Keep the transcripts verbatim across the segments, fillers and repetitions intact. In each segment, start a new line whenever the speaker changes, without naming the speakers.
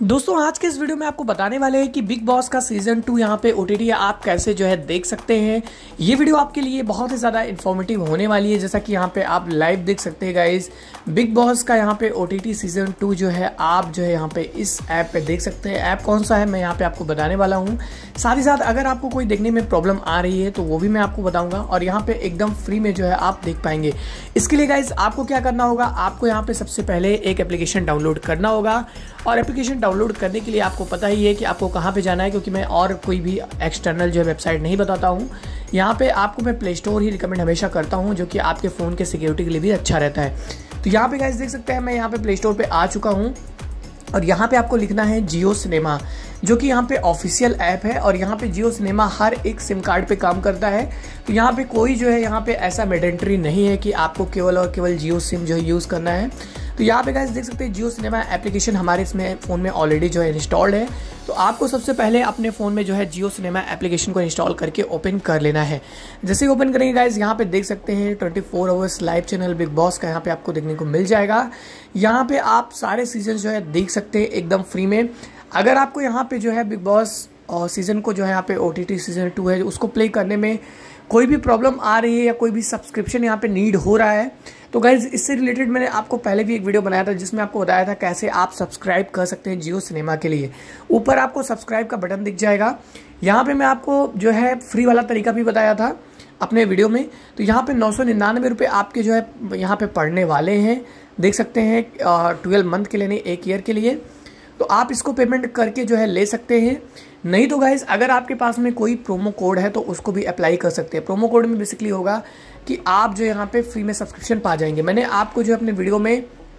दोस्तों आज के इस वीडियो में आपको बताने वाले हैं कि बिग बॉस का सीजन टू यहाँ पे ओटीटी आप कैसे जो है देख सकते हैं। ये वीडियो आपके लिए बहुत ही ज़्यादा इन्फॉर्मेटिव होने वाली है। जैसा कि यहाँ पे आप लाइव देख सकते हैं गाइस, बिग बॉस का यहाँ पे ओटीटी सीजन टू जो है आप जो है यहाँ पे इस ऐप पे देख सकते हैं। ऐप कौन सा है मैं यहाँ पे आपको बताने वाला हूँ। साथ ही साथ अगर आपको कोई देखने में प्रॉब्लम आ रही है तो वो भी मैं आपको बताऊँगा और यहाँ पे एकदम फ्री में जो है आप देख पाएंगे। इसके लिए गाइज आपको क्या करना होगा, आपको यहाँ पे सबसे पहले एक एप्लीकेशन डाउनलोड करना होगा और एप्लीकेशन डाउनलोड करने के लिए आपको पता ही है कि आपको कहाँ पे जाना है, क्योंकि मैं और कोई भी एक्सटर्नल जो है वेबसाइट नहीं बताता हूँ। यहाँ पे आपको मैं प्ले स्टोर ही रिकमेंड हमेशा करता हूँ, जो कि आपके फ़ोन के सिक्योरिटी के लिए भी अच्छा रहता है। तो यहाँ पे गाइस देख सकते हैं मैं यहाँ पे प्ले स्टोर पर आ चुका हूँ और यहाँ पे आपको लिखना है जियो सिनेमा, जो कि यहाँ पे ऑफिशियल ऐप है और यहाँ पे जियो सिनेमा हर एक सिम कार्ड पे काम करता है। तो यहाँ पे कोई जो है यहाँ पे ऐसा मैंडेटरी नहीं है कि आपको केवल और केवल जियो सिम जो है यूज़ करना है। तो यहाँ पे गाइस देख सकते हैं जियो सिनेमा एप्लीकेशन हमारे इसमें फ़ोन में ऑलरेडी जो है इंस्टॉल्ड है। तो आपको सबसे पहले अपने फ़ोन में जो है जियो सिनेमा एप्लीकेशन को इंस्टॉल करके ओपन कर लेना है। जैसे ही ओपन करेंगे गाइस यहाँ पे देख सकते हैं twenty four hours live channel Bigg Boss का यहाँ पे आपको देखने को मिल जाएगा। यहाँ पे आप सारे सीजन जो है देख सकते हैं एकदम फ्री में। अगर आपको यहाँ पे जो है बिग बॉस और सीज़न को जो है यहाँ पे ओटीटी सीजन टू है उसको प्ले करने में कोई भी प्रॉब्लम आ रही है या कोई भी सब्सक्रिप्शन यहाँ पे नीड हो रहा है तो गाइज इससे रिलेटेड मैंने आपको पहले भी एक वीडियो बनाया था जिसमें आपको बताया था कैसे आप सब्सक्राइब कर सकते हैं जियो सिनेमा के लिए। ऊपर आपको सब्सक्राइब का बटन दिख जाएगा। यहाँ पे मैं आपको जो है फ्री वाला तरीका भी बताया था अपने वीडियो में। तो यहाँ पे नौ सौ निन्यानवे रुपये आपके जो है यहाँ पे पड़ने वाले हैं, देख सकते हैं ट्वेल्व मंथ के लिए नहीं एक ईयर के लिए। तो आप इसको पेमेंट करके जो है ले सकते हैं। नहीं तो गाइज अगर आपके पास में कोई प्रोमो कोड है तो उसको भी अप्लाई कर सकते हैं। प्रोमो कोड में बेसिकली होगा कि आप जो यहाँ पे फ्री में सब्सक्रिप्शन पा जाएंगे। मैंने आपको जो अपने वीडियो में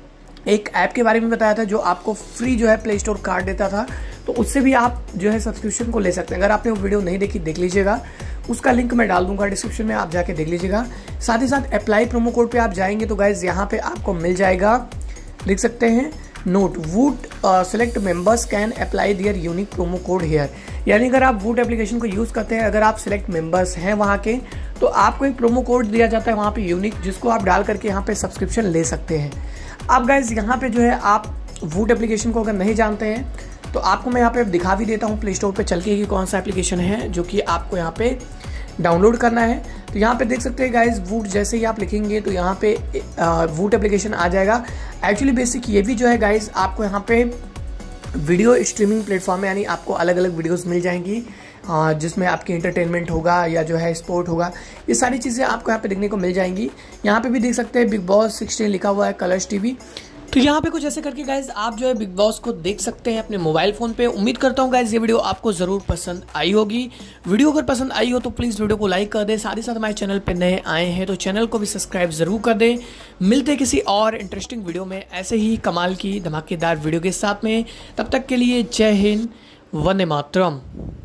एक ऐप के बारे में बताया था जो आपको फ्री जो है प्ले स्टोर कार्ड देता था, तो उससे भी आप जो है सब्सक्रिप्शन को ले सकते हैं। अगर आपने वो वीडियो नहीं देखी देख लीजिएगा, उसका लिंक मैं डाल दूंगा डिस्क्रिप्शन में, आप जाके देख लीजिएगा। साथ ही साथ अप्लाई प्रोमो कोड पे आप जाएंगे तो गाइज यहाँ पे आपको मिल जाएगा, देख सकते हैं note Voot select members can apply their unique promo code here. यानी अगर आप वूट एप्लीकेशन को यूज़ करते हैं, अगर आप सिलेक्ट मेंबर्स हैं वहाँ के, तो आपको एक प्रोमो कोड दिया जाता है वहाँ पे यूनिक, जिसको आप डाल करके यहाँ पे सब्सक्रिप्शन ले सकते हैं। अब गाइज यहाँ पे जो है आप वूट एप्लीकेशन को अगर नहीं जानते हैं तो आपको मैं यहाँ पे दिखा भी देता हूँ प्ले स्टोर पर चल के कि कौन सा एप्लीकेशन है जो कि आपको यहाँ पे डाउनलोड करना है। तो यहाँ पे देख सकते हैं गाइज वूट, जैसे ही आप लिखेंगे तो यहाँ पे वूट एप्लीकेशन आ जाएगा। एक्चुअली बेसिक ये भी जो है गाइज आपको यहाँ पे वीडियो स्ट्रीमिंग प्लेटफॉर्म है, यानी आपको अलग अलग वीडियोस मिल जाएंगी जिसमें आपकी एंटरटेनमेंट होगा या जो है स्पोर्ट होगा, ये सारी चीज़ें आपको यहाँ पे देखने को मिल जाएंगी। यहाँ पे भी देख सकते हैं बिग बॉस सिक्सटीन लिखा हुआ है कलर्स टीवी। तो यहाँ पे कुछ ऐसे करके गाइज आप जो है बिग बॉस को देख सकते हैं अपने मोबाइल फ़ोन पे। उम्मीद करता हूँ गाइज ये वीडियो आपको ज़रूर पसंद आई होगी। वीडियो अगर पसंद आई हो तो प्लीज़ वीडियो को लाइक कर दें। साथ ही साथ हमारे चैनल पे नए आए हैं तो चैनल को भी सब्सक्राइब ज़रूर कर दें। मिलते हैं किसी और इंटरेस्टिंग वीडियो में ऐसे ही कमाल की धमाकेदार वीडियो के साथ में। तब तक के लिए जय हिंद, वंदे मातरम।